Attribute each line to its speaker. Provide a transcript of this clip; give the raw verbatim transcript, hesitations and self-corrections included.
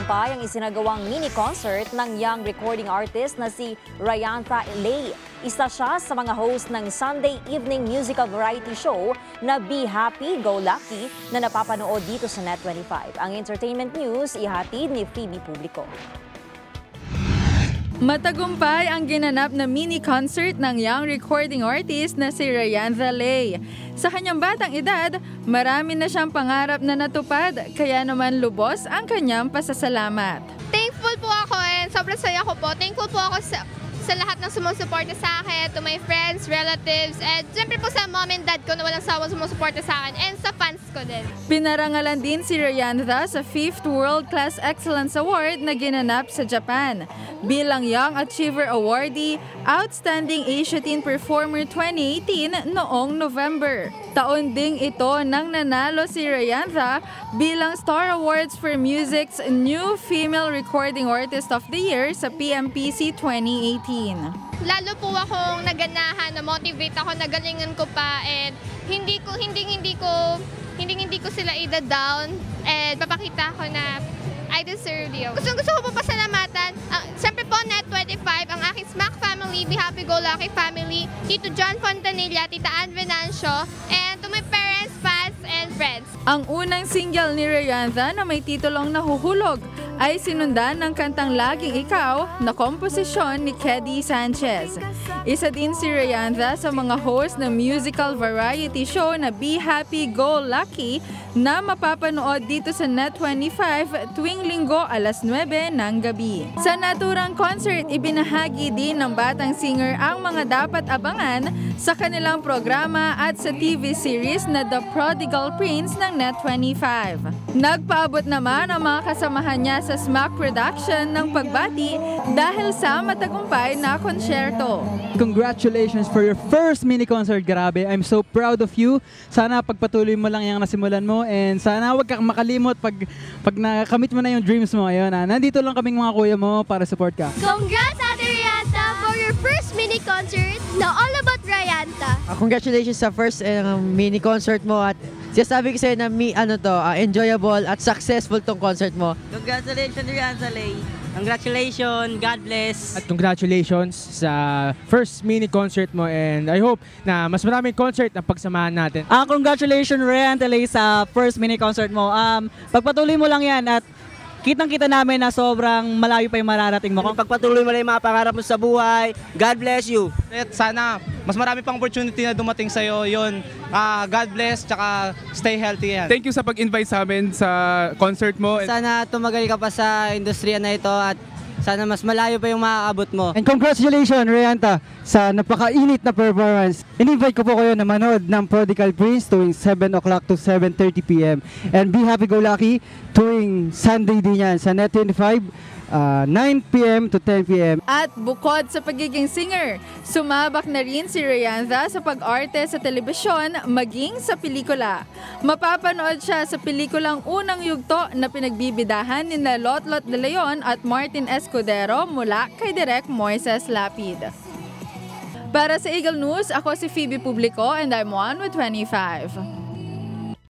Speaker 1: Matagumpay ang isinagawang mini-concert ng young recording artist na si Ryantha Lay. Isa siya sa mga host ng Sunday evening musical variety show na Be Happy, Go Lucky na napapanood dito sa Net twenty-five. Ang entertainment news ihatid ni Phoebe Publico.
Speaker 2: Matagumpay ang ginanap na mini-concert ng young recording artist na si Ryantha Lay. Sa kanyang batang edad, marami na siyang pangarap na natupad, kaya naman lubos ang kanyang pasasalamat.
Speaker 3: Thankful po ako and sobrang saya ko po. Thankful po ako sa, sa lahat ng sumusuporta sa akin, to my friends, relatives, and siyempre po sa mom and dad ko na walang sawang sumusuporta sa akin, and sa fans ko din.
Speaker 2: Pinarangalan din si Ryantha sa fifth World Class Excellence Award na ginanap sa Japan. Bilang Young Achiever Awardee, Outstanding Asia Teen Performer twenty eighteen noong November. Taon ding ito nang nanalo si Ryantha bilang Star Awards for Music's New Female Recording Artist of the Year sa P M P C twenty eighteen.
Speaker 3: Lalo po akong naganahan, na-motivate ako, nagalingan ko pa, and hindi ko hindi hindi ko hindi hindi ko sila i-down, and papakita ko na I deserve you. Gusto, gusto ko po pasalamatan. Uh, Siyempre po, Net twenty-five, ang aking Smack family, Be Happy Go Lucky family, Tito John Fontanilla, Tita Ann Venancio, and to my parents, fans, and friends.
Speaker 2: Ang unang single ni Ryantha na may titulong Nahuhulog ay sinundan ng kantang Laging Ikaw na komposisyon ni Kedy Sanchez. Isa din si Ryantha sa mga host ng musical variety show na Be Happy Go Lucky na mapapanood dito sa Net twenty-five tuwing Linggo alas nuwebe ng gabi. Sa naturang concert, ibinahagi din ng batang singer ang mga dapat abangan sa kanilang programa at sa T V series na The Prodigal Prince ng Net twenty-five. Nagpaabot naman ang mga kasamahan niya sa Smack Production ng pagbati dahil sa matagumpay na konsyerto.
Speaker 4: Congratulations for your first mini-concert, grabe. I'm so proud of you. Sana pagpatuloy mo lang yung nasimulan mo and sana huwag kang makalimot pag, pag nakamit mo na yung dreams mo. Ayun, ah. Nandito lang kaming mga kuya mo para support ka.
Speaker 3: Congrats, Ate Ryantha, for your first mini-concert na all about Ryantha.
Speaker 5: Uh, congratulations sa first uh, mini-concert mo at sinasabi ko sa'yo na mi, ano to, uh, enjoyable at successful tong concert mo.
Speaker 6: Congratulations, Ryantha Lay. Congratulations, God bless.
Speaker 7: At congratulations sa first mini-concert mo and I hope na mas maraming concert na pagsamahan natin.
Speaker 8: Ah, congratulations, Ryantha Lay, sa first mini-concert mo. Um, pagpatuloy mo lang yan at kitang-kita namin na sobrang malayo pa yung mararating mo.
Speaker 6: Kung pagpatuloy mo lang yung mga pangarap mo sa buhay, God bless you.
Speaker 9: At sana mas marami pang opportunity na dumating sa'yo. Yun, uh, God bless, tsaka stay healthy yan.
Speaker 10: Thank you sa pag-invite sa amin sa concert mo.
Speaker 6: Sana tumagal ka pa sa industriya na ito at sana mas malayo pa yung makakabot mo.
Speaker 4: And congratulations, Ryantha, sa napakainit na performance. In-invite ko po kayo na manood ng Prodigal Prince tuwing seven o'clock to seven thirty p m And Be Happy Go Lucky tuwing Sunday din yan sa Net twenty-five, uh, nine p m to ten p m
Speaker 2: At bukod sa pagiging singer, sumabak na rin si Ryantha sa pag-arte sa telebisyon maging sa pelikula. Mapapanood siya sa pelikulang Unang Yugto na pinagbibidahan ni Lotlot De Leon at Martin Escudero mula kay Direk Moises Lapid. Para sa Eagle News, ako si Phoebe Publico and I'm one with twenty-five.